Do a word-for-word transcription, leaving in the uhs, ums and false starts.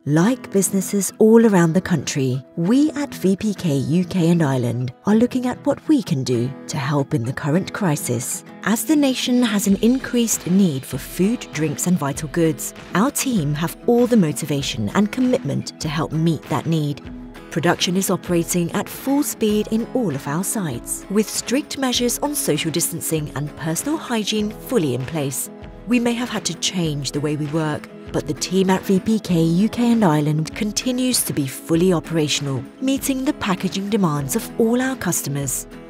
Like businesses all around the country, we at V P K U K and Ireland are looking at what we can do to help in the current crisis. As the nation has an increased need for food, drinks and vital goods, our team have all the motivation and commitment to help meet that need. Production is operating at full speed in all of our sites, with strict measures on social distancing and personal hygiene fully in place. We may have had to change the way we work, but the team at V P K U K and Ireland continues to be fully operational, meeting the packaging demands of all our customers.